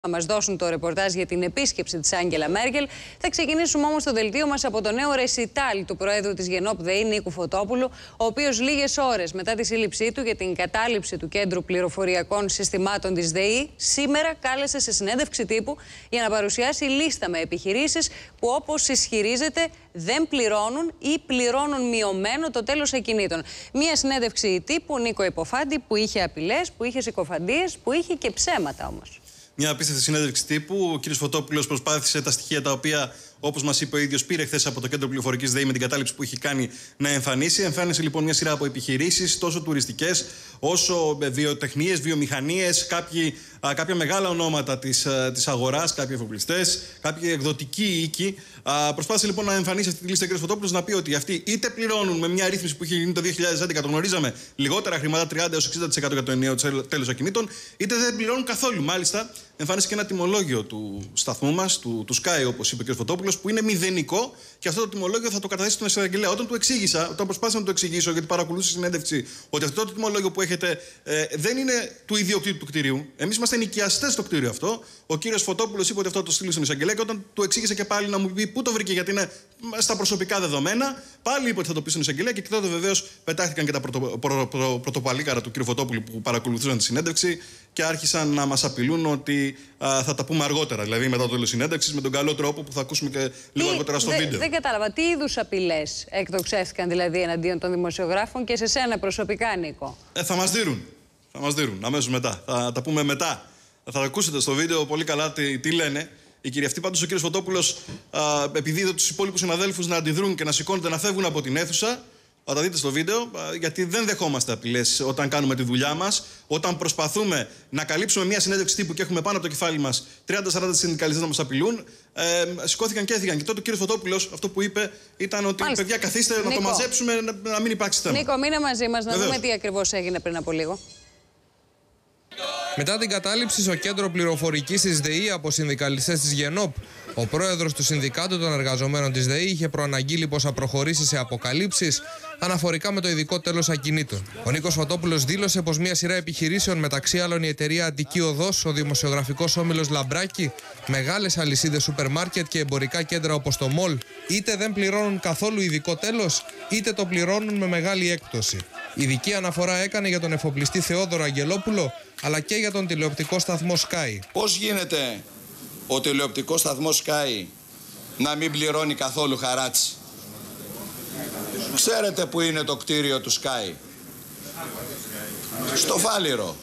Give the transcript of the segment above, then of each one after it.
Να μας δώσουν το ρεπορτάζ για την επίσκεψη της Άγγελα Μέρκελ. Θα ξεκινήσουμε όμως το δελτίο μας από το νέο ρεσιτάλ του Προέδρου της Γενόπ ΔΕΗ, Νίκου Φωτόπουλου, ο οποίος λίγες ώρες μετά τη σύλληψή του για την κατάληψη του Κέντρου Πληροφοριακών Συστημάτων της ΔΕΗ, σήμερα κάλεσε σε συνέντευξη τύπου για να παρουσιάσει λίστα με επιχειρήσεις που, όπως ισχυρίζεται, δεν πληρώνουν ή πληρώνουν μειωμένο το τέλος ακινήτων. Μία συνέντευξη τύπου, Νίκο Υποφάντη, που είχε απειλές, που είχε συκοφαντίες, που είχε και ψέματα όμως. Μια απίστευτη συνέντευξη τύπου. Ο κ. Φωτόπουλος προσπάθησε τα στοιχεία τα οποία, όπως μας είπε ο ίδιος, πήρε χθες από το Κέντρο Πληροφορικής ΔΕΗ με την κατάληψη που έχει κάνει να εμφανίσει. Εμφάνισε λοιπόν μια σειρά από επιχειρήσεις, τόσο τουριστικές όσο βιοτεχνίες, βιομηχανίες, κάποια μεγάλα ονόματα της αγοράς, κάποιοι εφοπλιστές, κάποιοι εκδοτικοί οίκοι. Προσπάθησε λοιπόν να εμφανίσει αυτή τη λίστα ο κ. Φωτόπουλος, να πει ότι αυτοί είτε πληρώνουν με μια ρύθμιση που είχε γίνει το 2011, το γνωρίζαμε, λιγότερα χρήματα, 30-60% για το ενιαίο τέλος ακινήτων, είτε δεν πληρώνουν καθόλου. Μάλιστα, εμφάνισε και ένα τιμολόγιο του σταθμού μας, του Sky, όπως είπε ο κ. Φωτόπουλος, που είναι μηδενικό, και αυτό το τιμολόγιο θα το καταθέσει στον εισαγγελέα. Όταν προσπάθησα να το εξηγήσω, γιατί παρακολούθησε συνέντευξη, ότι αυτό το τιμολόγιο που έχετε δεν είναι του ιδιοκτήτη του κτηρίου. Εμείς είμαστε νοικιαστές στο κτίριο αυτό. Ο κ. Φωτόπουλος είπε ότι αυτό το στείλει στον εισαγγελέα, και όταν του εξήγησε και πάλι να μου πει πού το βρήκε, γιατί είναι στα προσωπικά δεδομένα, πάλι είπε ότι θα το πει στον εισαγγελέα, και τότε βεβαίως πετάχτηκαν και τα πρωτοπαλίκαρα του κ. Φωτόπουλου που παρακολουθούσαν τη συνέντευξη και άρχισαν να μας απειλούν ότι θα τα πούμε αργότερα, δηλαδή μετά το τέλος συνέντευξης, με τον καλό τρόπο που θα ακούσουμε και λίγο αργότερα στο βίντεο. Δεν κατάλαβα. Τι είδους απειλές εκτοξεύτηκαν δηλαδή εναντίον των δημοσιογράφων και σε σένα προσωπικά, Νίκο? Θα μας δείρουν. Θα μας δείρουν αμέσως μετά. Θα τα πούμε μετά. Θα ακούσετε στο βίντεο πολύ καλά τι λένε. Η κυρία αυτή, πάντως, ο κύριος Φωτόπουλος, επειδή είδε τους υπόλοιπους συναδέλφους να αντιδρούν και να σηκώνονται να φεύγουν από την αίθουσα, θα τα δείτε στο βίντεο, γιατί δεν δεχόμαστε απειλές όταν κάνουμε τη δουλειά μας. Όταν προσπαθούμε να καλύψουμε μια συνέντευξη τύπου και έχουμε πάνω από το κεφάλι μας 30-40 συνδικαλιστές να μας απειλούν, σηκώθηκαν και έφυγαν. Και τότε ο κύριος Φωτόπουλος αυτό που είπε ήταν ότι, μάλιστα, παιδιά, καθίστε, Νίκο, να το μαζέψουμε, να μην υπάρξει θέμα. Νίκο, μείνε μαζί μας να δούμε τι ακριβώς έγινε πριν από λίγο. Μετά την κατάληψη στο Κέντρο Πληροφορικής της ΔΕΗ από συνδικαλιστές της Γενόπ, ο πρόεδρος του Συνδικάτου των Εργαζομένων της ΔΕΗ είχε προαναγγείλει πως θα προχωρήσει σε αποκαλύψεις αναφορικά με το ειδικό τέλος ακινήτων. Ο Νίκος Φωτόπουλος δήλωσε πως μια σειρά επιχειρήσεων, μεταξύ άλλων η εταιρεία Αττική Οδός, ο δημοσιογραφικός όμιλος Λαμπράκη, μεγάλες αλυσίδες σούπερ μάρκετ και εμπορικά κέντρα όπως το Μολ, είτε δεν πληρώνουν καθόλου ειδικό τέλος, είτε το πληρώνουν με μεγάλη έκπτωση. Ειδική αναφορά έκανε για τον εφοπλιστή Θεόδωρο Αγγελόπουλο, αλλά και για τον τηλεοπτικό σταθμό Sky. Πώς γίνεται ο τηλεοπτικός σταθμός Sky να μην πληρώνει καθόλου χαράτσι? Ξέρετε που είναι το κτίριο του Sky? Στο Φάληρο.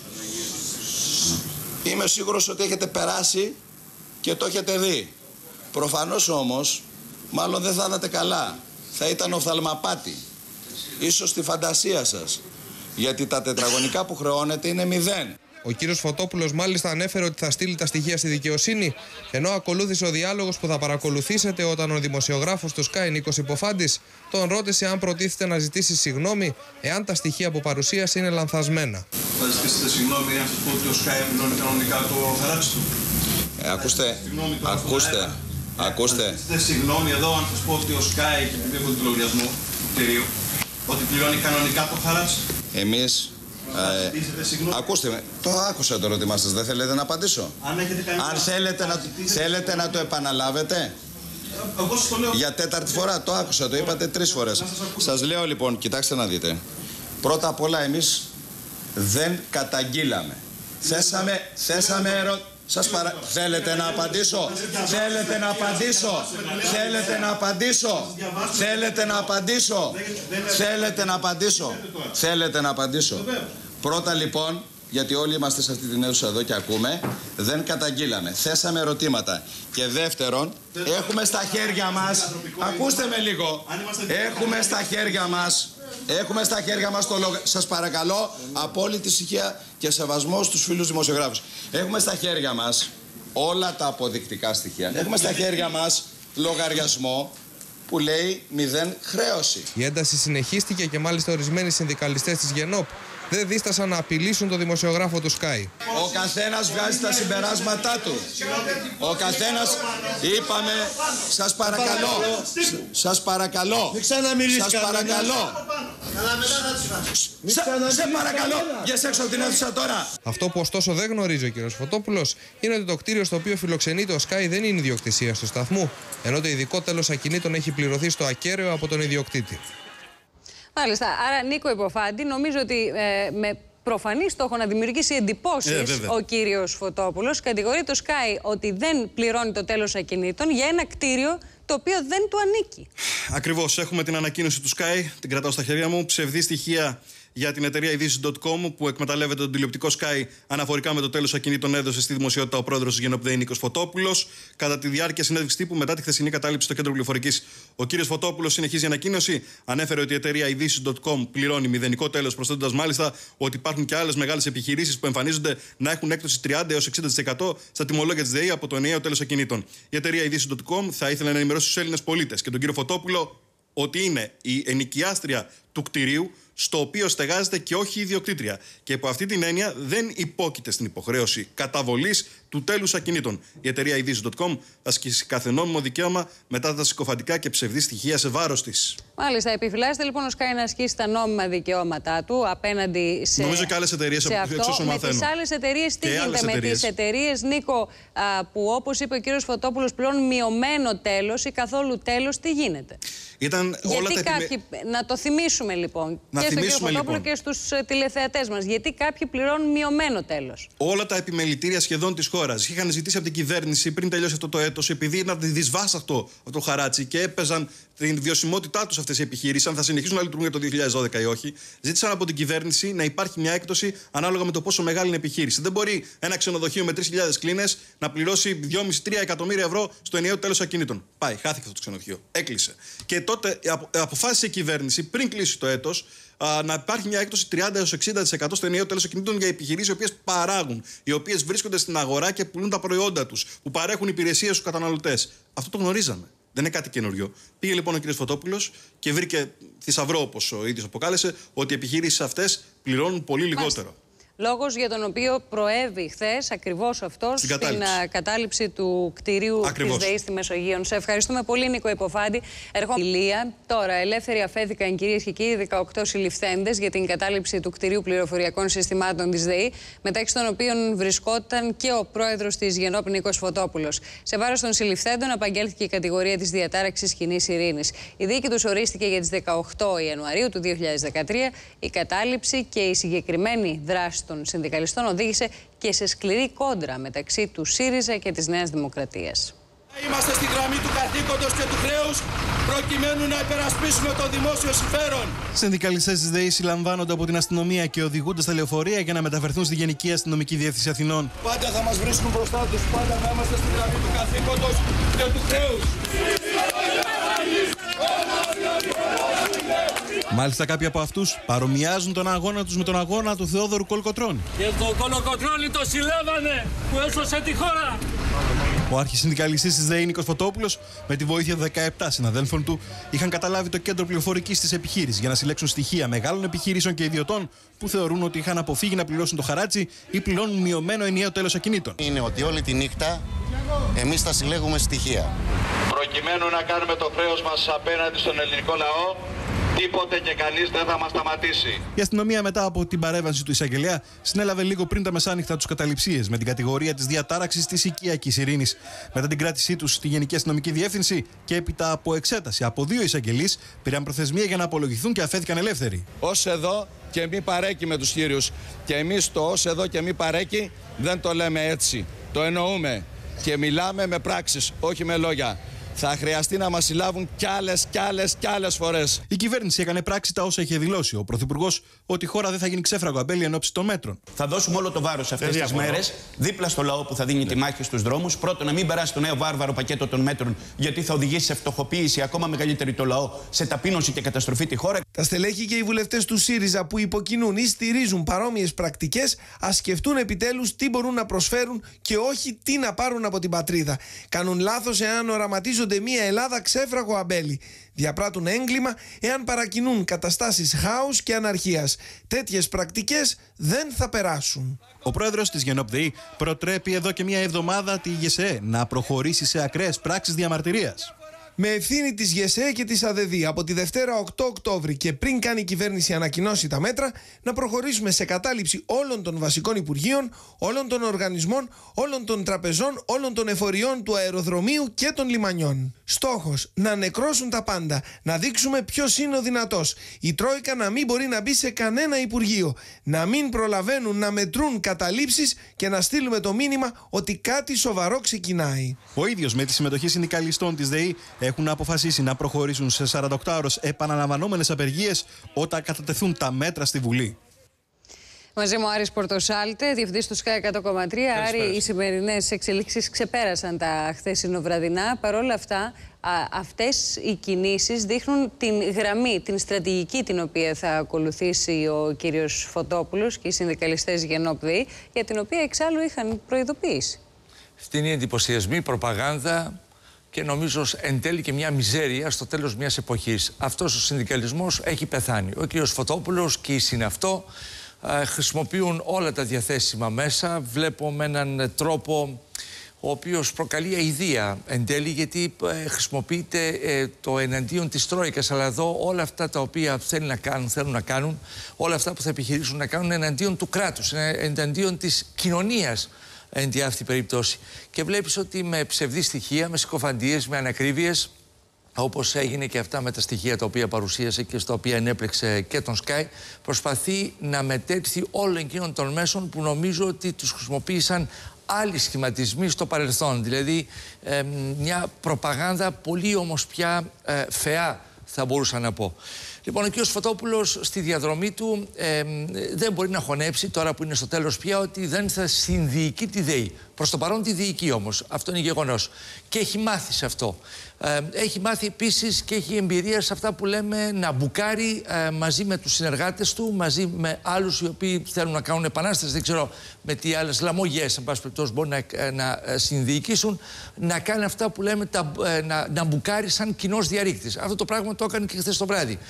Είμαι σίγουρος ότι έχετε περάσει και το έχετε δει. Προφανώς όμως, μάλλον δεν θα είδατε καλά. Θα ήταν οφθαλμαπάτη. Ίσως στη φαντασία σας. Γιατί τα τετραγωνικά που χρεώνετε είναι 0. Ο κύριος Φωτόπουλος μάλιστα ανέφερε ότι θα στείλει τα στοιχεία στη δικαιοσύνη, ενώ ακολούθησε ο διάλογος που θα παρακολουθήσετε όταν ο δημοσιογράφος του Sky, Νίκος Υποφάντης, τον ρώτησε αν προτίθεται να ζητήσει συγγνώμη εάν τα στοιχεία που παρουσίασε είναι λανθασμένα. Θα ζητήσετε συγγνώμη αν σας πω ότι ο Sky πληρώνει κανονικά το χαράτσι του? Ακούστε. Θα ζητήσετε συγγνώμη εδώ αν σας πω ότι ο Sky, και επειδή έχω τον λογαριασμό του κτηρίου, ότι πληρώνει κανονικά το χαράτσι? Εμείς... ακούστε με, το άκουσα το ερώτημά σας, δεν θέλετε να απαντήσω? Αν θέλετε να το επαναλάβετε. Εγώ σας το λέω. Για τέταρτη φορά το άκουσα, το είπατε 3 φορές. Σας λέω λοιπόν, κοιτάξτε να δείτε. Πρώτα απ' όλα εμείς δεν καταγγείλαμε. Θέσαμε Θέλετε να απαντήσω? Θέλετε να απαντήσω? Θέλετε να απαντήσω? Θέλετε να απαντήσω? Θέλετε να απαντήσω? Θέλετε να απαντήσω? Πρώτα λοιπόν, γιατί όλοι είμαστε σε αυτή την αίθουσα εδώ και ακούμε, δεν καταγγείλαμε. Θέσαμε ερωτήματα. Και δεύτερον, έχουμε στα χέρια μας, ακούστε με λίγο, έχουμε στα χέρια μας το λόγο. Σας παρακαλώ, απόλυτη ησυχία και σεβασμό στους φίλους δημοσιογράφους. Έχουμε στα χέρια μας όλα τα αποδεικτικά στοιχεία. Έχουμε στα χέρια μας λογαριασμό που λέει 0 χρέωση. Η ένταση συνεχίστηκε και μάλιστα ορισμένοι συνδικαλιστές της Γενόπ δεν δίστασαν να απειλήσουν τον δημοσιογράφο του Sky. Ο καθένας βγάζει τα συμπεράσματά του. Ο καθένας, είπαμε, σας παρακαλώ. Σε παρακαλώ, βγες έξω από την αίθουσα τώρα. Αυτό που ωστόσο δεν γνωρίζει ο κ. Φωτόπουλος είναι ότι το κτίριο στο οποίο φιλοξενείται ο Sky δεν είναι ιδιοκτησία του σταθμού, ενώ το ειδικό τέλος ακινήτων έχει πληρωθεί στο ακέραιο από τον ιδιοκτήτη. Μάλιστα. Άρα, Νίκο Υποφάντη, νομίζω ότι με προφανή στόχο να δημιουργήσει εντυπώσεις ο κύριος Φωτόπουλος κατηγορεί το Sky ότι δεν πληρώνει το τέλος ακινήτων για ένα κτίριο το οποίο δεν του ανήκει. Ακριβώς. Έχουμε την ανακοίνωση του Sky, την κρατάω στα χέρια μου. Ψευδή στοιχεία για την εταιρεία ειδήσεις.com που εκμεταλλεύεται τον τηλεοπτικό Sky αναφορικά με το τέλος ακινήτων έδωσε στη δημοσιότητα ο πρόεδρος της Γενόπ ΔΕΗ Νίκος Φωτόπουλος. Κατά τη διάρκεια συνέντευξης τύπου μετά τη χθεσινή κατάληψη στο κέντρο πληροφορικής, ο κύριος Φωτόπουλος συνεχίζει ανακοίνωση. Ανέφερε ότι η εταιρεία ειδήσεις.com πληρώνει μηδενικό τέλος, προσθέτοντας μάλιστα ότι υπάρχουν και άλλες μεγάλες επιχειρήσεις που εμφανίζονται να έχουν έκπτωση 30 έως 60% στα τιμολόγια της ΔΕΗ από το ενιαίο τέλος ακινήτων. Η εταιρεία ειδήσεις.com θα ήθελε να ενημερώσει τους Έλληνες πολίτες και τον κύριο Φωτόπουλο ότι είναι η ενοικιάστρια του κτηρίου στο οποίο στεγάζεται και όχι η ιδιοκτήτρια. Και από αυτή την έννοια δεν υπόκειται στην υποχρέωση καταβολής του τέλους ακινήτων. Η εταιρεία ειδήσεις.com θα ασκήσει κάθε νόμιμο δικαίωμα μετά τα συκοφαντικά και ψευδή στοιχεία σε βάρος της. Μάλιστα. Επιφυλάσσεται λοιπόν ο Sky να ασκήσει τα νόμιμα δικαιώματά του απέναντι σε. Νομίζω και άλλες εταιρείες εξ όσων μαθαίνω. Με τις άλλες εταιρείες τι γίνεται με τις εταιρείες, Νίκο, που όπως είπε ο κύριος Φωτόπουλος πληρώνουν μειωμένο τέλος ή καθόλου τέλος, τι γίνεται? Να το θυμίσουμε λοιπόν. Και στον κύριο Φωτόπουλο και στους τηλεθεατές μας. Γιατί κάποιοι πληρώνουν μειωμένο τέλος? Όλα τα επιμελητήρια σχεδόν της χώρας είχαν ζητήσει από την κυβέρνηση πριν τελειώσει αυτό το έτος, επειδή ήταν δυσβάσταχτο το χαράτσι και έπαιζαν την βιωσιμότητά τους αυτές οι επιχειρήσεις, αν θα συνεχίσουν να λειτουργούν για το 2012 ή όχι, ζήτησαν από την κυβέρνηση να υπάρχει μια έκπτωση ανάλογα με το πόσο μεγάλη είναι η επιχείρηση. Δεν μπορεί ένα ξενοδοχείο με 3.000 κλίνες να πληρώσει 2,5-3 εκατομμύρια ευρώ στο ενιαίο τέλος ακινήτων. Πάει, χάθηκε αυτό το ξενοδοχείο. Έκλεισε. Και τότε αποφάσισε η κυβέρνηση πριν κλείσει το έτος να υπάρχει μια έκπτωση 30 έως 60% στο ενιαίο τέλος ακινήτων για επιχειρήσεις οι οποίες παράγουν, οι οποίες βρίσκονται στην αγορά και πουλούν τα προϊόντα τους, που παρέχουν υπηρεσίες στους καταναλωτές. Αυτό το γνωρίζαμε. Δεν είναι κάτι καινούριο. Πήγε λοιπόν ο κ. Φωτόπουλος και βρήκε θησαυρό, όπως ο ίδιος αποκάλεσε, ότι οι επιχειρήσεις αυτές πληρώνουν πολύ λιγότερο. Λόγος για τον οποίο προέβη χθες ακριβώς αυτός στην κατάληψη του κτηρίου της ΔΕΗ στη Μεσογείο. Σε ευχαριστούμε πολύ, Νίκο Υποφάντη. Ερχόμαστε. Τώρα, ελεύθεροι αφέθηκαν, κυρίες και κύριοι, 18 συλληφθέντες για την κατάληψη του κτηρίου πληροφοριακών συστημάτων της ΔΕΗ, μεταξύ των οποίων βρισκόταν και ο πρόεδρος της Γενόπ Νίκος Φωτόπουλος. Σε βάρος των συλληφθέντων απαγγέλθηκε η κατηγορία της διατάραξης κοινής ειρήνης. Η δίκη τους ορίστηκε για τις 18 Ιανουαρίου του 2013. Η κατάληψη και η συγκεκριμένη δράση των συνδικαλιστών οδήγησε και σε σκληρή κόντρα μεταξύ του ΣΥΡΙΖΑ και της Νέας Δημοκρατίας. Είμαστε στη γραμμή του καθήκοντος και του χρέους προκειμένου να υπερασπίσουμε το δημόσιο συμφέρον. Συνδικαλιστές της ΔΕΗ συλλαμβάνονται από την αστυνομία και οδηγούνται στα λεωφορεία για να μεταφερθούν στη Γενική Αστυνομική Διεύθυνση Αθηνών. Πάντα θα μας βρίσκουν μπροστά τους, πάντα θα είμαστε στη γραμμή του καθήκοντος και του χρέους. Μάλιστα, κάποιοι από αυτούς παρομοιάζουν τον αγώνα τους με τον αγώνα του Θεόδωρου Κολοκοτρώνη. Και τον Κολοκοτρώνη το συλλάβανε που έσωσε τη χώρα. Ο αρχισυνδικαλιστής της ΔΕΗ Νίκος Φωτόπουλος, με τη βοήθεια 17 συναδέλφων του, είχαν καταλάβει το κέντρο πληροφορικής της επιχείρησης για να συλλέξουν στοιχεία μεγάλων επιχειρήσεων και ιδιωτών που θεωρούν ότι είχαν αποφύγει να πληρώσουν το χαράτσι ή πληρώνουν μειωμένο ενιαίο τέλος ακινήτων. Είναι ότι όλη τη νύχτα εμείς θα συλλέγουμε στοιχεία. Προκειμένου να κάνουμε το χρέος μας απέναντι στον ελληνικό λαό, τίποτε και κανείς δεν θα μας σταματήσει. Η αστυνομία, μετά από την παρέμβαση του εισαγγελέα, συνέλαβε λίγο πριν τα μεσάνυχτα τους καταληψίες με την κατηγορία της διατάραξης της οικιακής ειρήνης. Μετά την κράτησή τους στη Γενική Αστυνομική Διεύθυνση και έπειτα από εξέταση από 2 εισαγγελείς, πήραν προθεσμία για να απολογηθούν και αφέθηκαν ελεύθεροι. Ως εδώ και μη παρέκει με τους κύριους. Και εμείς το ως εδώ και μη παρέκει δεν το λέμε έτσι. Το εννοούμε και μιλάμε με πράξεις, όχι με λόγια. Θα χρειαστεί να μας συλλάβουν κι άλλες φορές. Η κυβέρνηση έκανε πράξη τα όσα είχε δηλώσει ο Πρωθυπουργός, ότι η χώρα δεν θα γίνει ξέφραγο αμπέλι εν ώψη των μέτρων. Θα δώσουμε όλο το βάρος αυτές τις μέρες δίπλα στο λαό που θα δίνει τη μάχη στους δρόμους. Πρώτον, να μην περάσει το νέο βάρβαρο πακέτο των μέτρων, γιατί θα οδηγήσει σε φτωχοποίηση ακόμα μεγαλύτερη το λαό, σε ταπείνωση και καταστροφή τη χώρα. Τα στελέχη και οι βουλευτές του ΣΥΡΙΖΑ που υποκινούν ή στηρίζουν παρόμοιες πρακτικές, ας σκεφτούν επιτέλους τι μπορούν να προσφέρουν και όχι τι να πάρουν από την πατρίδα. Κάνουν λάθος εάν οραματίζονται μια Ελλάδα ξέφραγο αμπέλι. Διαπράττουν έγκλημα εάν παρακινούν καταστάσεις χάους και αναρχίας. Τέτοιες πρακτικές δεν θα περάσουν. Ο πρόεδρος της Γενόπ ΔΕΗ προτρέπει εδώ και μια εβδομάδα τη ΓΕΣΕ να προχωρήσει σε ακραίες πράξεις διαμαρτυρίας. Με ευθύνη της ΓΕΣΕ και της ΑΔΕΔΗ από τη Δευτέρα 8 Οκτώβρη και πριν κάνει η κυβέρνηση ανακοινώσει τα μέτρα, να προχωρήσουμε σε κατάληψη όλων των βασικών υπουργείων, όλων των οργανισμών, όλων των τραπεζών, όλων των εφοριών του αεροδρομίου και των λιμανιών. Στόχος: να νεκρώσουν τα πάντα, να δείξουμε ποιος είναι ο δυνατός. Η Τρόικα να μην μπορεί να μπει σε κανένα υπουργείο, να μην προλαβαίνουν να μετρούν καταλήψεις και να στείλουμε το μήνυμα ότι κάτι σοβαρό ξεκινάει. Ο ίδιος με τη συμμετοχή συνδικαλιστών της ΔΕΗ έχουν αποφασίσει να προχωρήσουν σε 48 ώρες επαναλαμβανόμενες απεργίες όταν κατατεθούν τα μέτρα στη Βουλή. Μαζί μου Άρης Πορτοσάλτε, διευθυντής του Sky 100,3. Άρη, οι σημερινές εξελίξεις ξεπέρασαν τα χθεσινοβραδινά. Παρ' όλα αυτά, αυτές οι κινήσεις δείχνουν την γραμμή, την στρατηγική την οποία θα ακολουθήσει ο κύριος Φωτόπουλος και οι συνδικαλιστές ΓΕΝΟΠ ΔΕΗ, για την οποία εξάλλου είχαν προειδοποιήσει. Αυτή είναι η εντυπωσιασμή, προπαγάνδα και νομίζω εν τέλει και μια μιζέρια στο τέλος μιας εποχής. Αυτός ο συνδικαλισμός έχει πεθάνει. Ο κύριος Φωτόπουλος και οι συναυτό χρησιμοποιούν όλα τα διαθέσιμα μέσα. Βλέπω με έναν τρόπο ο οποίος προκαλεί αηδία εν τέλει, γιατί χρησιμοποιείται το εναντίον της Τρόικας. Αλλά εδώ όλα αυτά τα οποία θέλουν να κάνουν, όλα αυτά που θα επιχειρήσουν να κάνουν εναντίον του κράτους, εναντίον της κοινωνίας εν τη αυτή περίπτωση. Και βλέπεις ότι με ψευδή στοιχεία, με συκοφαντίες, με ανακρίβειες, όπως έγινε και αυτά με τα στοιχεία τα οποία παρουσίασε και στα οποία ενέπλεξε και τον Sky, προσπαθεί να μετέρθει όλων εκείνων των μέσων που νομίζω ότι τους χρησιμοποίησαν άλλοι σχηματισμοί στο παρελθόν. Δηλαδή μια προπαγάνδα πολύ όμως πια φεά, θα μπορούσα να πω. Λοιπόν, ο κ. Φωτόπουλος στη διαδρομή του δεν μπορεί να χωνέψει, τώρα που είναι στο τέλος πια, ότι δεν θα συνδιοικεί τη ΔΕΗ. Προς το παρόν τη διοικεί όμως. Αυτό είναι γεγονός. Και έχει μάθει σε αυτό. Έχει μάθει επίσης και έχει εμπειρία σε αυτά που λέμε να μπουκάρει μαζί με τους συνεργάτες του, μαζί με άλλους οι οποίοι θέλουν να κάνουν επανάσταση, δεν ξέρω με τι άλλες λαμογιές, εν πάση περιπτώσει, μπορεί να συνδιοικήσουν, να κάνει αυτά που λέμε να μπουκάρει σαν κοινός διαρρήκτης. Αυτό το πράγμα το έκανε και χθες το βράδυ,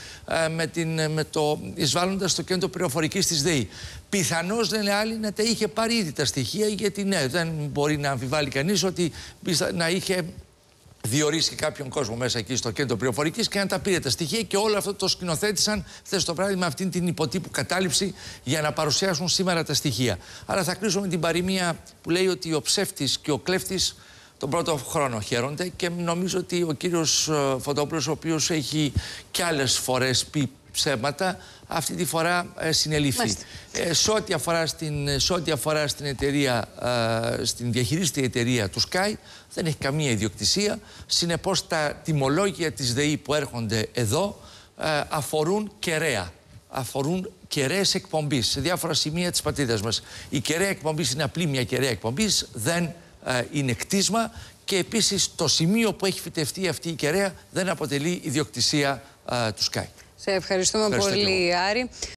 εισβάλλοντας στο κέντρο πληροφορικής της ΔΕΗ. Πιθανώς δεν είναι άλλη να τα είχε πάρει ήδη τα στοιχεία, γιατί ναι, δεν μπορεί να αμφιβάλλει κανείς ότι να είχε διορίσει κάποιον κόσμο μέσα εκεί στο κέντρο πληροφορικής και να τα πήρε τα στοιχεία, και όλο αυτό το σκηνοθέτησαν χθες το βράδυ με αυτήν την υποτύπου κατάληψη για να παρουσιάσουν σήμερα τα στοιχεία. Άρα θα κλείσω με την παροιμία που λέει ότι ο ψεύτης και ο κλέφτης τον πρώτο χρόνο χαίρονται, και νομίζω ότι ο κύριος Φωτόπουλος, ο οποίος έχει κι άλλες φορές πει ψέματα, αυτή τη φορά συνελήφθη. Σε ό,τι αφορά στην εταιρεία, στην διαχειρίστρια εταιρεία του Sky, δεν έχει καμία ιδιοκτησία. Συνεπώς τα τιμολόγια της ΔΕΗ που έρχονται εδώ αφορούν κεραία. Αφορούν κεραίες εκπομπής σε διάφορα σημεία της πατρίδας μας. Η κεραία εκπομπής είναι απλή μια κεραία εκπομπής, δεν είναι κτίσμα, και επίσης το σημείο που έχει φυτευτεί αυτή η κεραία δεν αποτελεί ιδιοκτησία του Sky. Σε ευχαριστούμε πολύ, Άρη.